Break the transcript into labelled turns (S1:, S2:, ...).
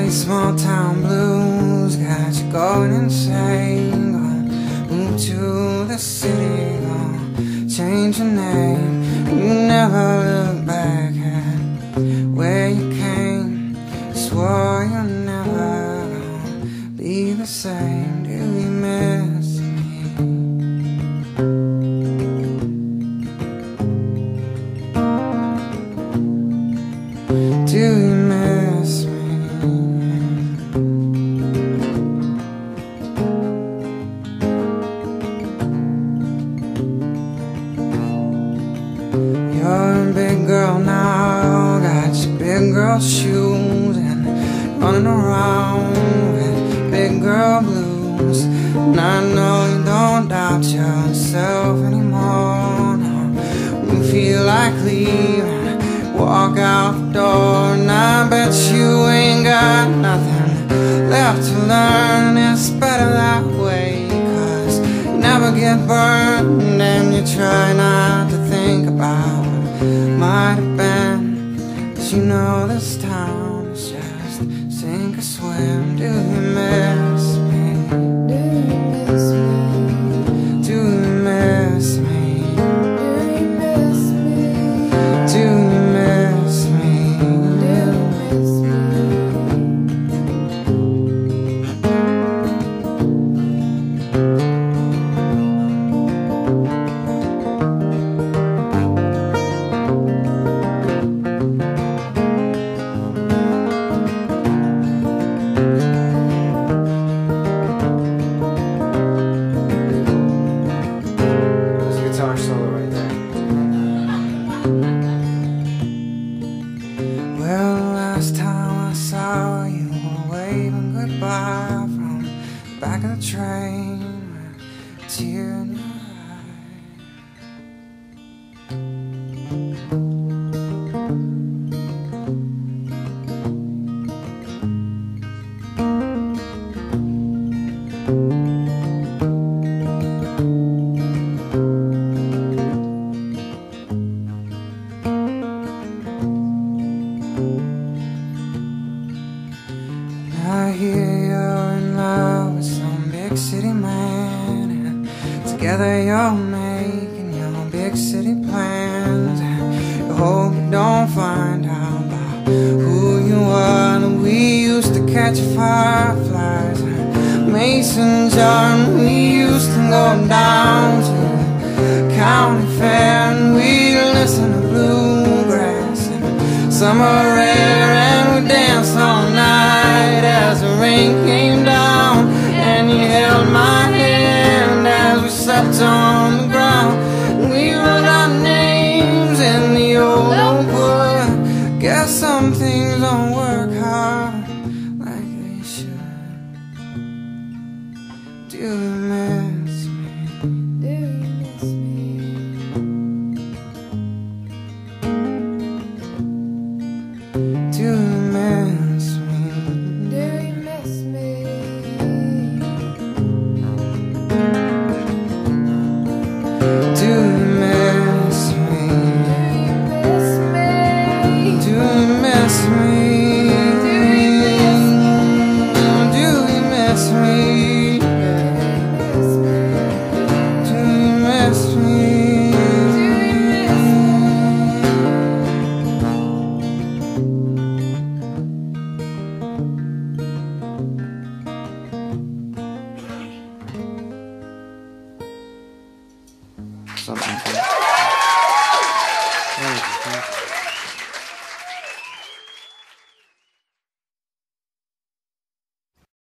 S1: these small town blues got you going insane. Gonna move to the city, gonna change your name. You never look back at where you came. Swore you're never gonna be the same. Do you miss me? Do you miss me? You're a big girl now, got your big girl shoes, and running around with big girl blues. And I know you don't doubt yourself anymore. No, you feel like leaving, walk out the door, and I bet you ain't got nothing left to learn. It's better that way, 'cause you never get burned, and you try not to think about what might have been. 'Cause you know this town is just sink or swim. Do you miss me? Do you miss me? Do you miss me? Guitar solo right there. Well, last time I saw you were waving goodbye from the back of the train with a tear in your eye. I hear you're in love with some big city man, and together you're making your big city plans. And you hope you don't find out about who you are, that we used to catch fireflies and mason jar, and we used to go down to the county fair, and we'd listen to bluegrass and summer air, and we danced all night as the rain came down, and you held my hand as we slept on